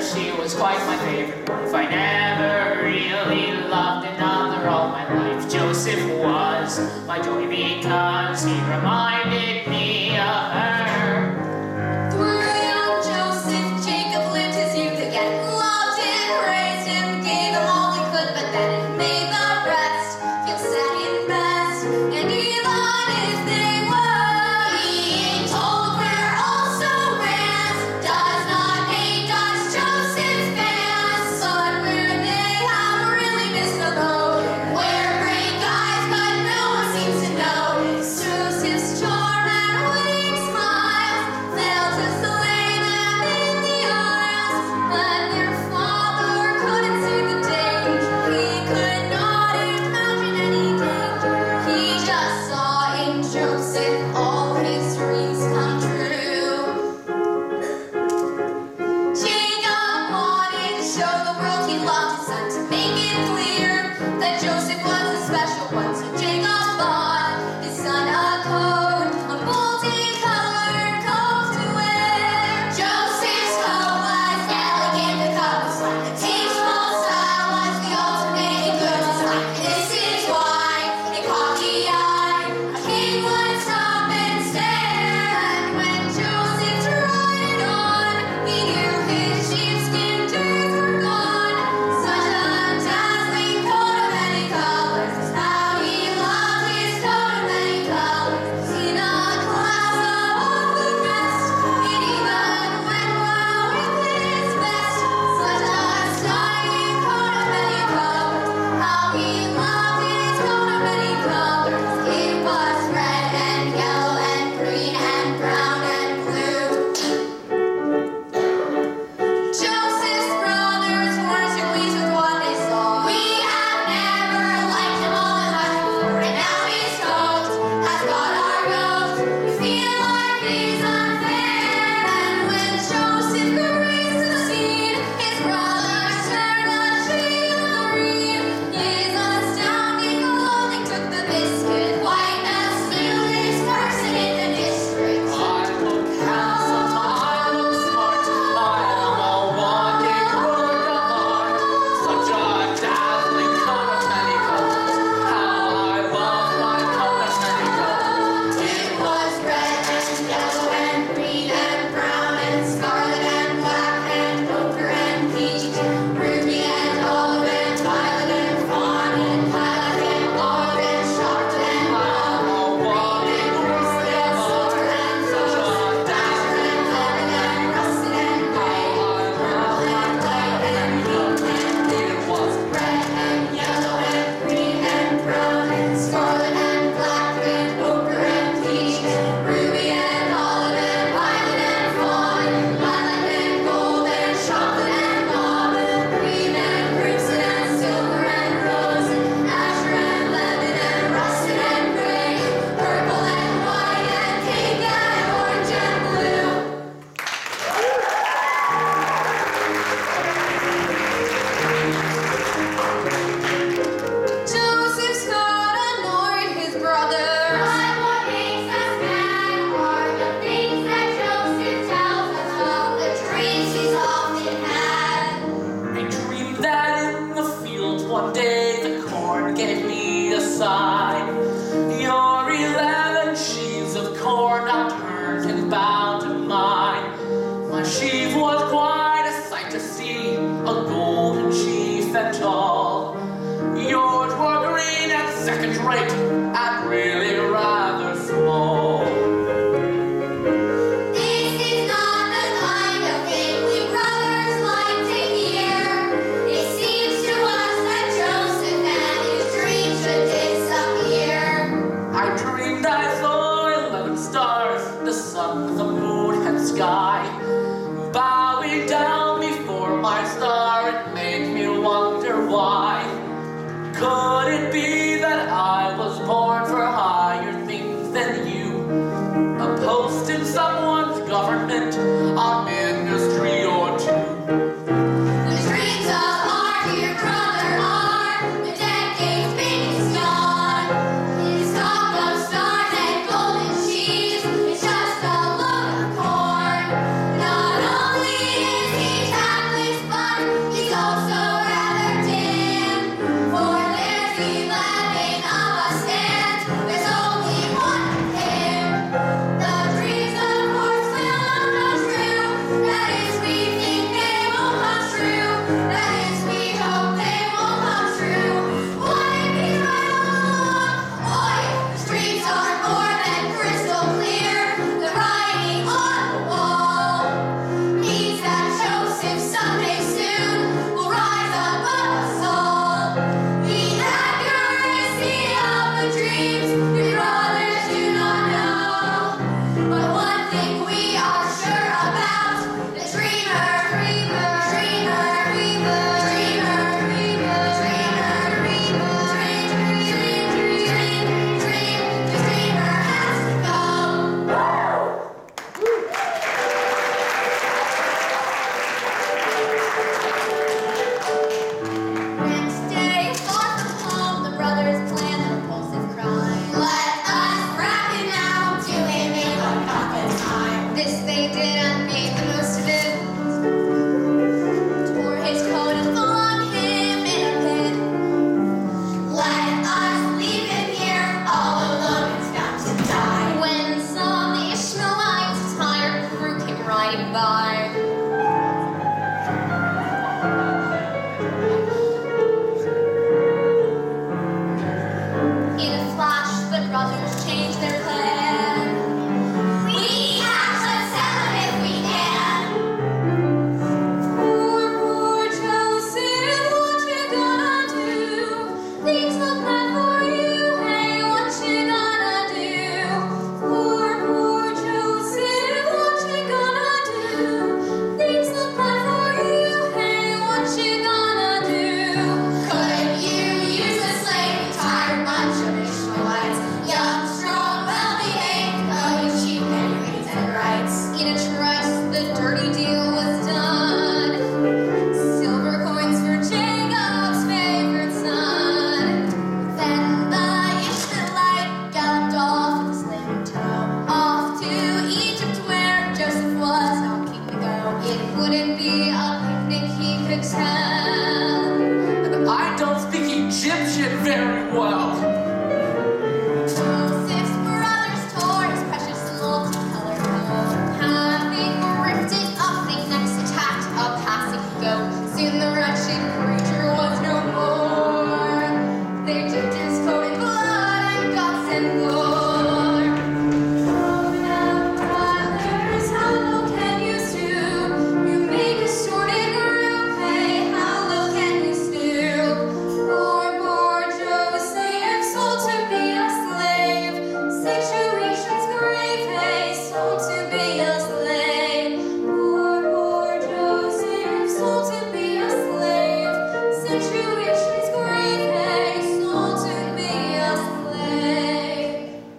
she was quite my favorite wife. I never really loved another all my life. Joseph was my joy because he reminded me of her. Through young Joseph, Jacob lived his youth again, loved him, raised him, gave him all he could, but then it made the rest feel second best. And even if they were being told we're also rants, does not make us Joseph fans. But where they have really missed the boat, we're great guys, but no one seems to notice. Joseph's charm and winning smiles failed to slay them in the aisles. But their father couldn't see the danger. He could not imagine any danger. He just saw in Joseph all his dreams come true. Jacob wanted to show the world he loved his son, to make it clear that Joseph was a special one. So Jacob bought his son a coat, a multicolored coat to wear. Joseph's coat was elegant, the cut was fine, the tasteful style was the ultimate good design. This is why it caught the eye. A king would stop and stare. And when Joseph tried it on, he knew his sheepskin days were gone. Such a dazzling coat of many colors, how he loved his coat of many colors. In a class above the rest, it even went well with his vest. Such a stunning coat of many colors, how he loved his coat of many colors. It was red and yellow and green and brown and blue. Joseph's brothers weren't too pleased with what they saw. We have never liked him all the much before, and now his coat has got our goat. We feel like he's unfair. And when Joseph graced the scene, his brothers turned a shade of green. His astounding clothing took the biscuit, white as smoothest person in the district. I look handsome, I look smart, I am a walking work of art. Such a dazzling coat of many colors, how I love my coat of many colors. It was red and yellow and green and brown and scarlet and black and ochre and peach, ruby and olive and violet and fawn and lilac and olive and chocolate and brown, green and russet and silver and rose, azure and lemon and russet and gray, purple and white and pink and blue. It was Red and yellow and green and brown and scarlet and black and ochre and peach, ruby and olive and violet and fawn, lilac and gold and chocolate and mauve, green and crimson and silver and rose, azure and lemon and russet and gray, purple and white and pink and orange and blue. Joseph's coat annoyed his brothers. But what makes us mad are the things that Joseph tells us of the dreams he's often had. I dreamed that in the field one day the corn gave me a sigh. Your 11 sheaves of corn upturned and bound in mine. My sheaf was quite a sight to see, a golden sheaf and tall. Yours were green and second rate, and really rather small. This is not the kind of thing we brothers like to hear. It seems to us that Joseph and his dreams should disappear. I dreamed I saw 11 stars, the sun, the moon, and sky, bowing down before my star. It made me wonder why. Could it be that I was born for higher things than you? A post in someone's government, a ministry or two. The dreams of our dear brother are the decade's biggest yawn. His talk of stars and golden sheaves is just a load of corn. Not only is he tackling very well. Joseph's brothers tore his precious multicolored coat. Having ripped it up, they next attacked a passing goat. Soon the wretched creature was no more. They dipped his coat in blood and guts and gore. Oh, now, brothers, how low can you stoop? You make a sword and root. Hey, how low can you stoop? Poor Joseph, sold to be a slave. Situation's grave, hey, sold to be a slave. Poor Joseph, sold to be a slave. Situation's grave, hey, sold to be a slave.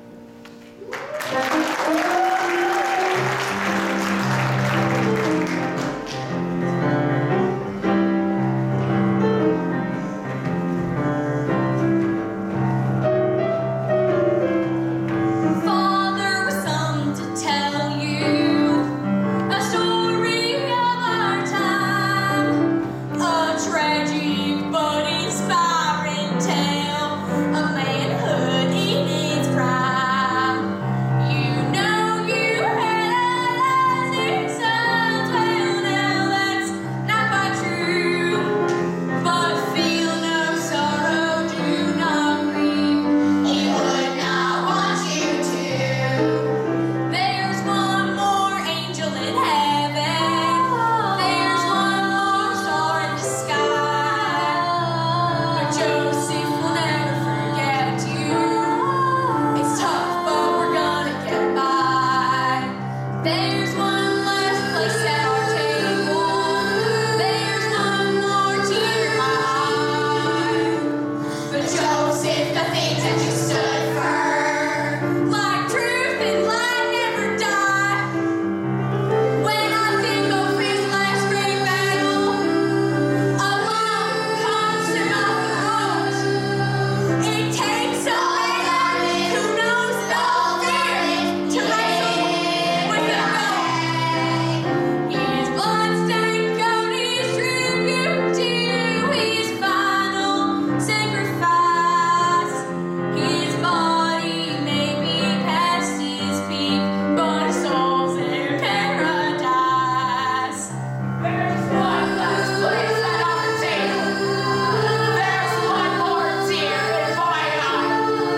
Father, we've some to tell you, a story of our time, a tragic but inspiring tale of manhood in its prime. You know you had it sounds well, now that's not quite true, but feel no sorrow, do not grieve. He would not want you to. There's one more angel in heaven. There's one more star in the sky. But Joseph will never forget you. It's tough, but we're gonna get by. There's one last place at our table. There's one more tear in my eye. But Joseph, the things that you stood for, like truth and light, never die. When I think of his last great battle, a love comes to my throat. It takes a man who knows no fear to wrestle with a goat. His blood-stained coat is tribute to his final sacrifice. His body may be past his peak, but his soul's in paradise. There's one last place at our table. There's one more tear in my eye.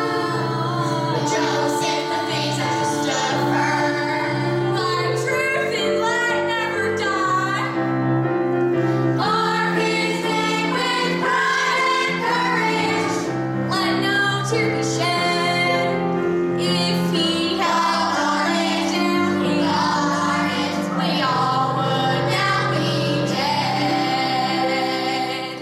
Joseph, the things that you stood for, like truth and light, never die. Mark his name with pride and courage. Let no tear be shed. If he held our hands down, he held our hands, we all would now be dead.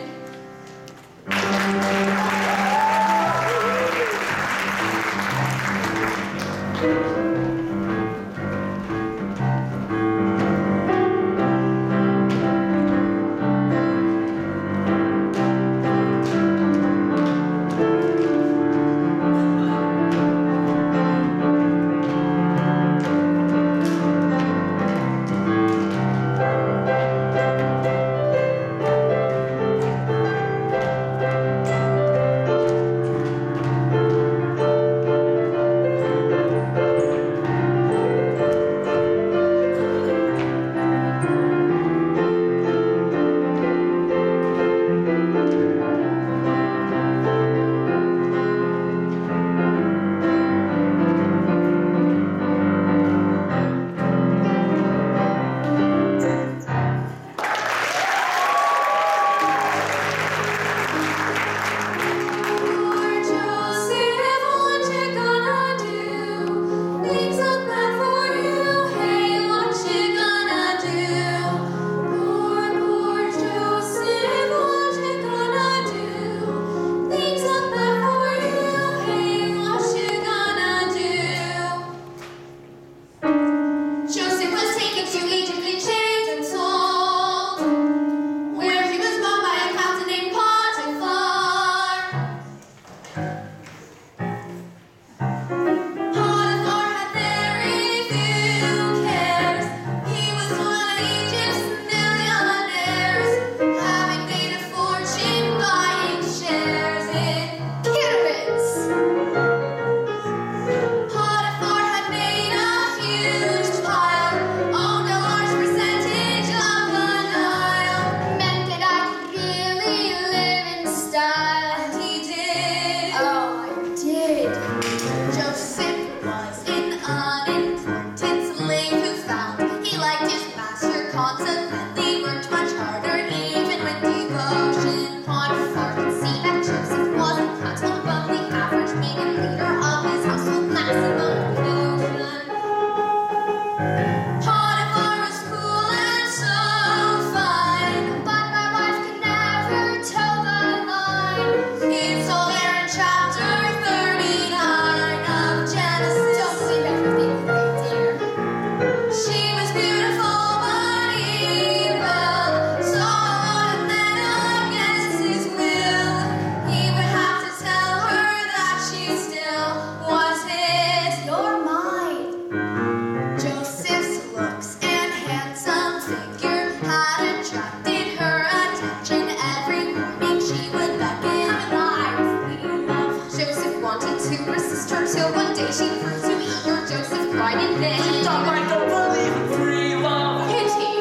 to her sister till one day she proved to eager Joseph cried and then She thought I don't believe in free love. pity.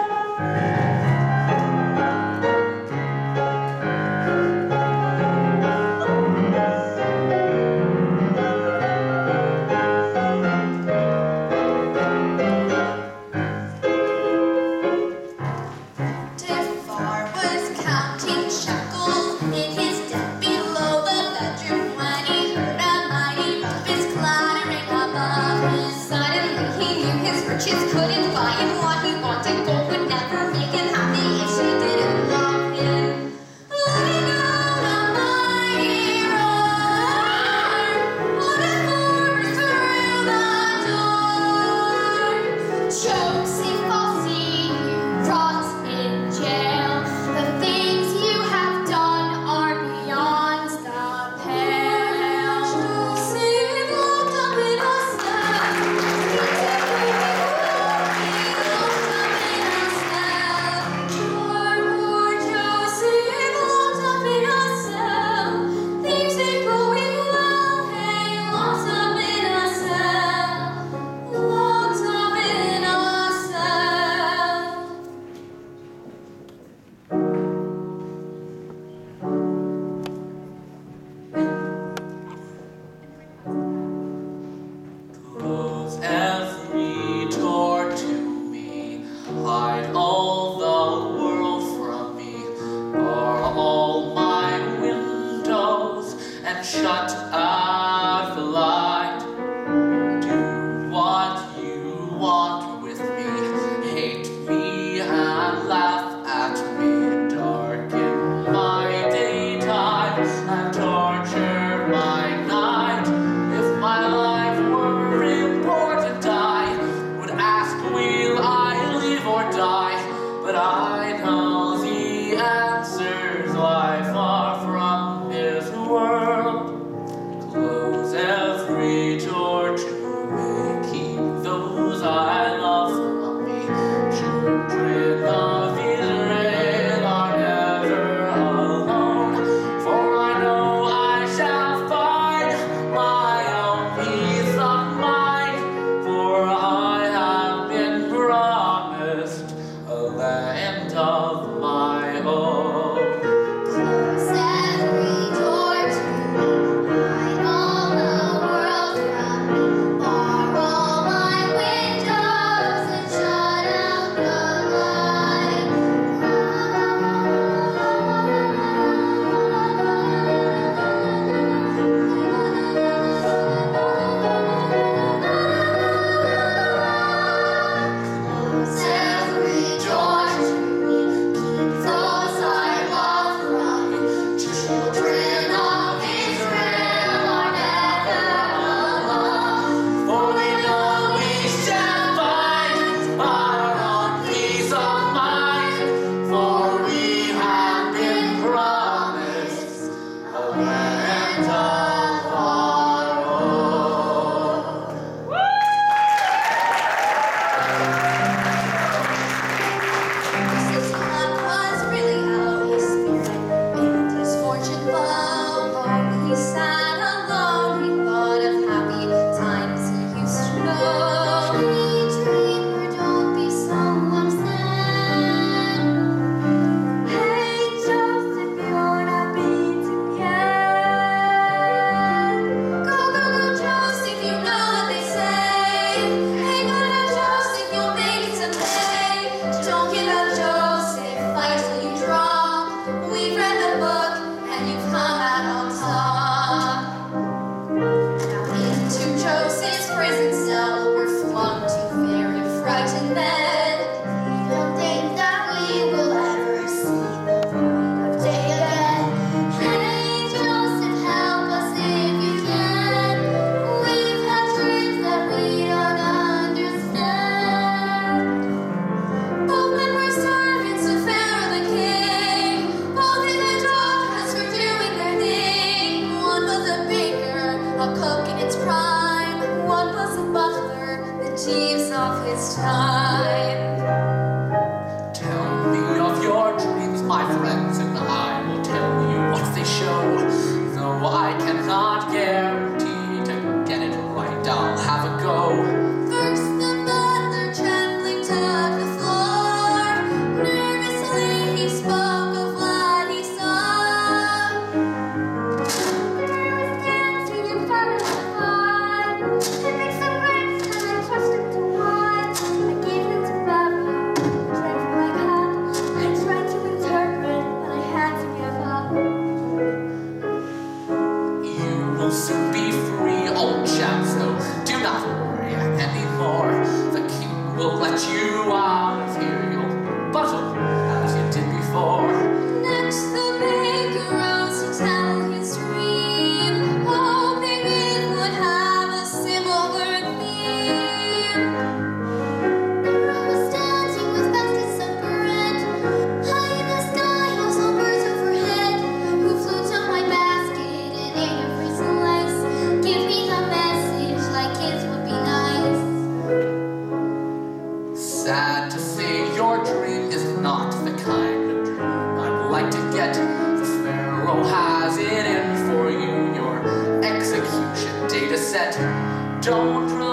Tiffar was counting shekels in his den below the bedroom when he heard a mighty rumpus clattering above him. Suddenly he knew his riches couldn't buy him what he wanted. Gold would never make him happy if she didn't love him. Looking out a mighty roar, what a force through the door. Joseph, I'll see you rot in jail. The things you have done are beyond the pale. Joseph locked up in a cell. Poor Joseph locked up in a cell. Things ain't going well. Hey, locked up in a cell. Locked up in a cell. Close every door to me, hide all the world from me, bar all my windows, and shut out the light. Do what you want with me, hate me and laugh at me, darken my daytime and torture my night. If my life were important, I would ask, will I live or die? But I know the answers lie far from this world. Close every door to me, keep those I love from me. Children of Israel are never alone, for I know I shall find my own peace of mind, for I have been promised a land of my own. Close every door to me, hide all the world from me, bar all my windows and shut out the Close every door to me, keep those I love from me. Children of Israel are never alone, For we know we shall find our own peace of mind, for we have been promised a land of our own. His luck was really out his spirit, and his fortune low. Though he sat alone, he thought of happy times he used to know. Sweet dreamer, don't be so upset. Hey, Joseph, you're not beaten yet. Go, go, go, Joseph, you know what they say. Hey, go, go, Joseph, you'll make it someday. Don't give up, Joseph, fight till you drop. We've read the book, and you've come out on top. Now into Joseph's prison cell were flung two very frightened men. We don't think that we will ever see the light of day again. Hey, Joseph, help us if you can. We've had dreams that we don't understand. Both men were servants of Pharaoh the king. Both in the darkness were doing their thing. One was a baker, a cook in its prime. One was a butler, the Jeeves of his time. Tell me of your dreams, my friends, and I will tell you what they show, though I cannot guarantee soon be free, old chap, so do not worry anymore. The king will let you out of here. You'll buttle as you did before. Next, the baker rose to tell his dream, hoping it would have a similar theme. The room was dancing with baskets of bread. High in the sky, I saw birds overhead, who flew to my basket and ate a freezing lace. Give me the message, like kids would be nice. Sad to say, your dream is not the kind of dream I'd like to get. The Pharaoh has it in for you, your execution date is set. Don't